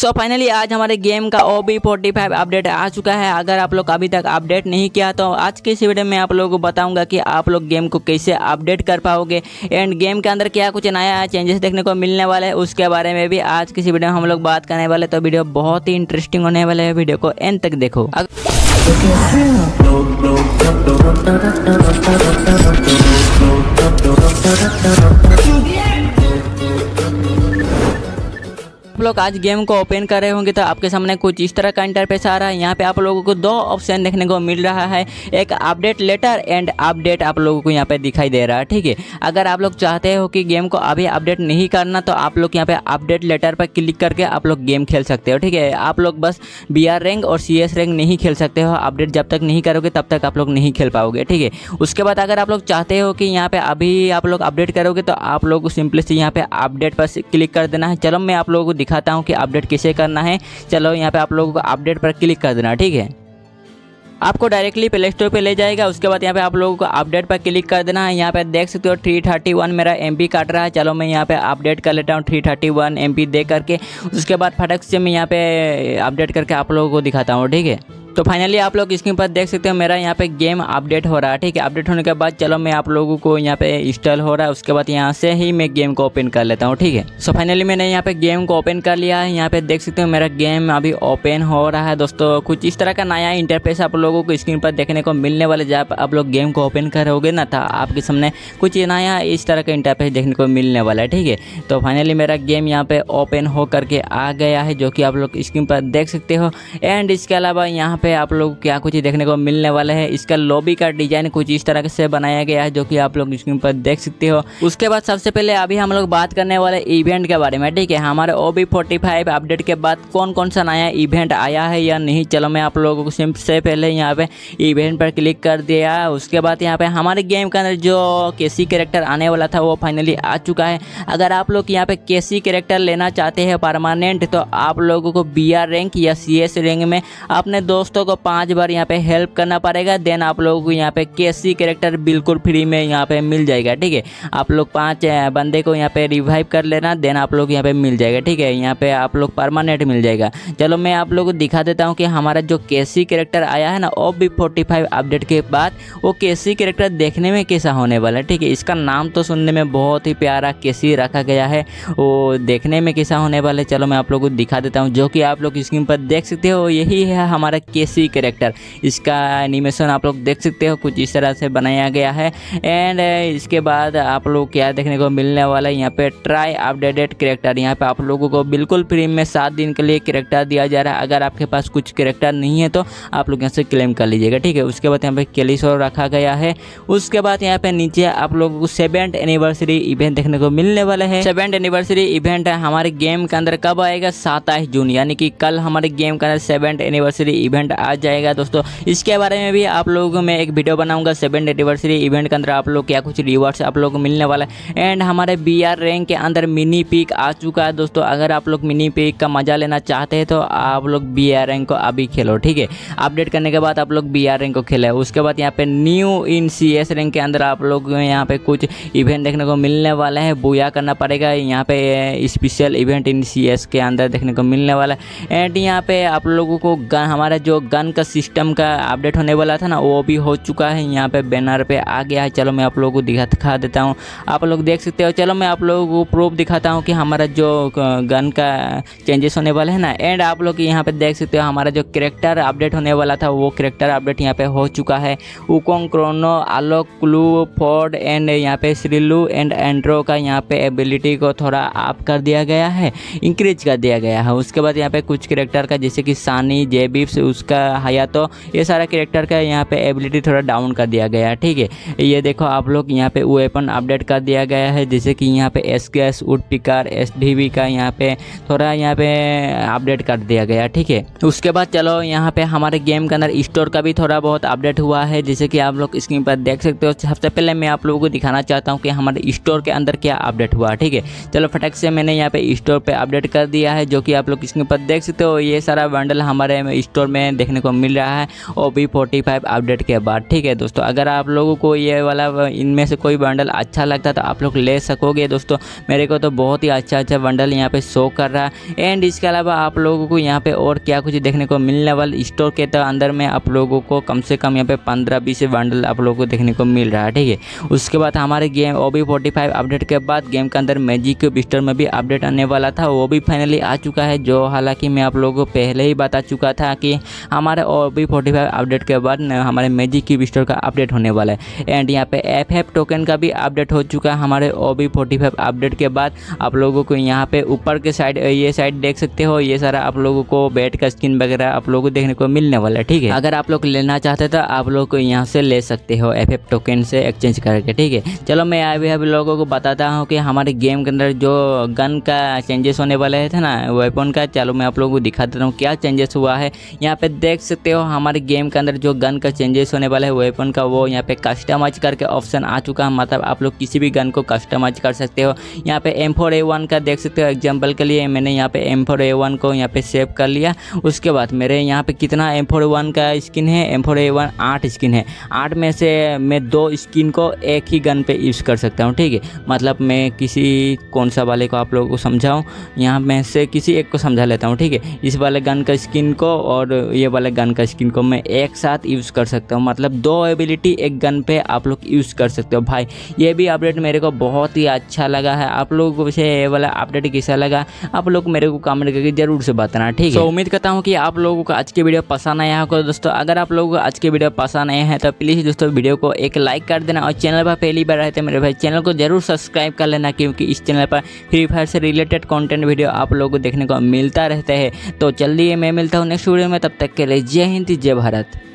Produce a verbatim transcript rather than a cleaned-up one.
So finally आज हमारे game का O B forty five update आ चुका है। अगर आप लोग अभी तक अपडेट नहीं किया तो आज की इस वीडियो में आप लोगों को बताऊंगा कि आप लोग गेम को कैसे अपडेट कर पाओगे एंड गेम के अंदर क्या कुछ नया चेंजेस देखने को मिलने वाले हैं उसके बारे में भी आज की इस वीडियो में हम लोग बात करने वाले। तो वीडियो बहुत ही इंटरेस्टिंग होने वाले है, वीडियो को एंड तक देखो। आप लोग आज गेम को ओपन कर रहे होंगे तो आपके सामने कुछ इस तरह का इंटरफेस आ रहा है। यहाँ पे आप लोगों को दो ऑप्शन देखने को मिल रहा है, एक अपडेट लेटर एंड अपडेट आप लोगों को यहाँ पे दिखाई दे रहा है। ठीक है, अगर आप लोग चाहते हो कि गेम को अभी अपडेट नहीं करना तो आप लोग यहाँ पे अपडेट लेटर पर क्लिक करके आप लोग गेम खेल सकते हो। ठीक है, आप लोग बस बी आर रैंक और सी एस रैंक नहीं खेल सकते हो, अपडेट जब तक नहीं करोगे तब तक आप लोग नहीं खेल पाओगे। ठीक है, उसके बाद अगर आप लोग चाहते हो कि यहाँ पे अभी आप लोग अपडेट करोगे तो आप लोग को सिंपली से यहाँ पे अपडेट पर क्लिक कर देना है। चलो मैं आप लोगों को दिखाता हूँ कि अपडेट कैसे करना है। चलो यहाँ पे आप लोगों को अपडेट पर क्लिक कर देना। ठीक है, आपको डायरेक्टली प्ले स्टोर पे ले जाएगा। उसके बाद यहाँ पे आप लोगों को अपडेट पर क्लिक कर देना है। यहाँ पे देख सकते हो थ्री थर्टी वन मेरा एमपी काट रहा है। चलो मैं यहाँ पे अपडेट कर लेता हूँ थ्री थर्टी वन एमपी दे करके। उसके बाद फटक से मैं यहाँ पे अपडेट करके आप लोगों को दिखाता हूँ। ठीक है, तो फाइनली आप लोग स्क्रीन पर देख सकते हो मेरा यहाँ पे गेम अपडेट हो रहा है। ठीक है, अपडेट होने के बाद चलो मैं आप लोगों को यहाँ पे इंस्टॉल हो रहा है, उसके बाद यहाँ से ही मैं गेम को ओपन कर लेता हूँ। ठीक है, सो फाइनली मैंने यहाँ पे गेम को ओपन कर लिया है। यहाँ पे देख सकते हो मेरा गेम अभी ओपन हो रहा है। दोस्तों कुछ इस तरह का नया इंटरफेस आप लोगों को स्क्रीन पर देखने को मिलने वाले। जब आप लोग गेम को ओपन करोगे ना था आपके सामने कुछ नया इस तरह का इंटरफेस देखने को मिलने वाला है। ठीक है, तो फाइनली मेरा गेम यहाँ पे ओपन हो करके आ गया है, जो कि आप लोग स्क्रीन पर देख सकते हो। एंड इसके अलावा यहाँ पे आप लोग क्या कुछ देखने को मिलने वाला है, इसका लॉबी का डिजाइन कुछ इस तरह से बनाया गया है, जो कि आप लोग स्क्रीन पर देख सकते हो। उसके बाद सबसे पहले अभी हम लोग बात करने वाले इवेंट के बारे में। ठीक है, हमारे O B forty five update के बाद कौन कौन सा नया इवेंट आया है या नहीं, चलो मैं आप लोगों को सबसे पहले यहाँ पे इवेंट पर क्लिक कर दिया। उसके बाद यहाँ पे हमारे गेम के अंदर जो केसी कैरेक्टर आने वाला था वो फाइनली आ चुका है। अगर आप लोग यहाँ पे केसी कैरेक्टर लेना चाहते हैं परमानेंट तो आप लोगों को बी आर रैंक या सी एस रैंक में अपने दोस्तों को पाँच बार यहाँ पे हेल्प करना पड़ेगा। देन आप लोगों को यहाँ पे केसी कैरेक्टर बिल्कुल फ्री में यहाँ पे मिल जाएगा। ठीक है, आप लोग पांच बंदे को यहाँ पे रिवाइव कर लेना, देन आप लोग यहाँ पे मिल जाएगा। ठीक है, यहाँ पे आप लोग परमानेंट मिल जाएगा। चलो मैं आप लोगों को दिखा देता हूँ कि हमारा जो केसी कैरेक्टर आया है ना O B forty five update के बाद वो केसी कैरेक्टर देखने में कैसा होने वाला है। ठीक है, इसका नाम तो सुनने में बहुत ही प्यारा केसी रखा गया है, वो देखने में कैसा होने वाला है चलो मैं आप लोगों को दिखा देता हूँ। जो कि आप लोग स्क्रीन पर देख सकते हो यही है हमारा केसी कैरेक्टर। इसका एनिमेशन आप लोग देख सकते हो कुछ इस तरह से बनाया गया है। एंड इसके बाद आप लोग क्या देखने को मिलने वाला है, यहाँ पे ट्राई अपडेटेड कैरेक्टर। यहाँ पे आप लोगों को बिल्कुल फ्री में सात दिन के लिए कैरेक्टर दिया जा रहा है। अगर आपके पास कुछ कैरेक्टर नहीं है तो आप लोग यहाँ से क्लेम कर लीजिएगा। ठीक है, उसके बाद यहाँ पे केलिसो रखा गया है। उसके बाद यहाँ पे नीचे आप लोगों को सेवेंथ एनिवर्सरी इवेंट देखने को मिलने वाला है। सेवेंथ एनिवर्सरी इवेंट है हमारे गेम के अंदर कब आएगा, सत्ताईस जून, यानी कि कल हमारे गेम के अंदर सेवेंथ एनिवर्सरी इवेंट आ जाएगा। दोस्तों इसके बारे में भी आप लोगों को मैं एक वीडियो बनाऊंगा। सेवेंथ एनिवर्सरी इवेंट के अंदर आप लोग क्या कुछ रिवॉर्ड्स आप लोगों को मिलने वाला है। एंड हमारे बी आर रैंक के अंदर मिनी पिक आ चुका है। दोस्तों अगर आप लोग मिनी पिक का मजा लेना चाहते हैं तो आप लोग बी आर रैंक को अभी खेलो। ठीक है, अपडेट करने के बाद आप लोग बी आर रैंक को खेले। उसके बाद यहाँ पे new in C S rank के अंदर आप लोग यहाँ पे कुछ इवेंट देखने को मिलने वाला है। बुया करना पड़ेगा, यहाँ पे special event in C S के अंदर देखने को मिलने वाला है। एंड यहाँ पे आप लोगों को गन, हमारा जो गन का सिस्टम का अपडेट होने वाला था ना वो भी हो चुका है। यहाँ पे बैनर पे आ गया है। चलो मैं आप लोगों को दिखा दिखा देता हूँ, आप लोग देख सकते हो। चलो मैं आप लोगों को प्रूफ दिखाता हूँ कि हमारा जो गन का चेंजेस होने वाला है ना। एंड आप लोग यहाँ पे देख सकते हो हमारा जो कैरेक्टर अपडेट होने वाला था वो कैरेक्टर अपडेट यहाँ पे हो चुका है। Wukong, Chrono, Alok, Clu, Ford and यहाँ पे श्रीलू एंड एंड्रो का यहाँ पे एबिलिटी को थोड़ा अप कर दिया गया है, इंक्रीज कर दिया गया है। उसके बाद यहाँ पे कुछ कैरेक्टर का जैसे कि सानी, जेबिप्स, उसका हयातो, ये सारा कैरेक्टर का यहाँ पे एबिलिटी थोड़ा डाउन कर दिया गया है। ठीक है, ये देखो आप लोग यहाँ पे वेपन अपडेट कर दिया गया है, जैसे कि यहाँ पे एस गैस, woodpecker, S D V का यहाँ पे थोड़ा यहाँ पे अपडेट कर दिया गया। ठीक है, उसके बाद चलो यहाँ पे हमारे गेम के अंदर स्टोर का भी थोड़ा बहुत अपडेट हुआ है, जैसे कि आप लोग स्क्रीन पर देख सकते हो। सबसे पहले मैं आप लोगों को दिखाना चाहता हूँ कि हमारे स्टोर के अंदर क्या अपडेट हुआ। ठीक है, चलो फटक से मैंने यहाँ पे स्टोर पे अपडेट कर दिया है, जो कि आप लोग स्क्रीन पर देख सकते हो। ये सारा बंडल हमारे स्टोर में में देखने को मिल रहा है O B forty five update के बाद। ठीक है दोस्तों, अगर आप लोगों को ये वाला इनमें से कोई बंडल अच्छा लगता है तो आप लोग ले सकोगे दोस्तों। मेरे को तो बहुत ही अच्छा अच्छा बंडल यहाँ पे शो कर रहा है। एंड इसके अलावा आप लोगों को यहाँ पे और क्या कुछ देखने को मिलने वाला, स्टोर के तो अंदर में आप लोगों को कम से कम यहाँ पे पंद्रह बीस बंडल आप लोगों को देखने को मिल रहा है। ठीक है, उसके बाद हमारे game O B forty five update के बाद गेम के अंदर मैजिक बिस्टर में भी अपडेट आने वाला था, वो भी फाइनली आ चुका है। जो हालांकि मैं आप लोगों को पहले ही बता चुका था कि हमारे O B forty five update के बाद हमारे मैजिक की बिस्टर का अपडेट होने वाला है। एंड यहाँ पे एफ एफ टोकन का भी अपडेट हो चुका है हमारे O B forty five update के बाद। आप लोगों को यहाँ पे ऊपर के साइड ये साइड देख सकते हो, ये सारा आप लोगों को बैट का स्किन वगैरह आप लोगों को देखने को मिलने वाला है। ठीक है, अगर आप लोग लेना चाहते तो आप लोग को यहाँ से ले सकते हो एफ एफ टोकन से एक्सचेंज करके। ठीक है, चलो मैं अभी अभी लोगों को बताता हूँ कि हमारे गेम के अंदर जो गन का चेंजेस होने वाले थे ना, वेपन का, चलो मैं आप लोगों को दिखा देता हूँ क्या चेंजेस हुआ है। यहाँ पे देख सकते हो हमारे गेम के अंदर जो गन का चेंजेस होने वाला है वेपन का, वो यहाँ पे कस्टमाइज करके ऑप्शन आ चुका है। मतलब आप लोग किसी भी गन को कस्टमाइज कर सकते हो। यहाँ पे एम फोर ए वन का देख सकते हो, एग्जाम्पल के लिए मैंने यहाँ पे एम फोर ए वन को यहाँ पे सेव कर लिया। उसके बाद मेरे यहाँ पे कितना एम फोर ए वन का स्किन है, एम फोर ए वन आठ स्किन है। आठ में से मैं दो स्किन को एक ही गन पे यूज़ कर सकता हूँ। ठीक है, मतलब मैं किसी कौन सा वाले को आप लोगों को समझाऊँ, यहाँ में से किसी एक को समझा लेता हूँ। ठीक है, इस वाले गन का स्किन को और ये वाले गन का स्किन को मैं एक साथ यूज़ कर सकता हूँ। मतलब दो एबिलिटी एक गन पे आप लोग यूज़ कर सकते हो। भाई ये भी अपडेट मेरे को बहुत ही अच्छा लगा है। आप लोगों को वैसे ये वाला अपडेट कैसा लगा आप लोग मेरे को कमेंट करके जरूर से बताना। ठीक है, तो उम्मीद करता हूँ कि आप लोगों को आज के वीडियो पसंद आया होगा दोस्तों। अगर आप लोगों को आज के वीडियो पसंद आए हैं तो प्लीज़ दोस्तों वीडियो को एक लाइक कर देना, और चैनल पर पहली बार रहते मेरे भाई चैनल को जरूर सब्सक्राइब कर लेना, क्योंकि इस चैनल पर फ्री फायर से रिलेटेड कंटेंट वीडियो आप लोगों को देखने को मिलता रहता है। तो जल्दी मैं मिलता हूँ नेक्स्ट वीडियो में, तब तक के लिए जय हिंद जय भारत।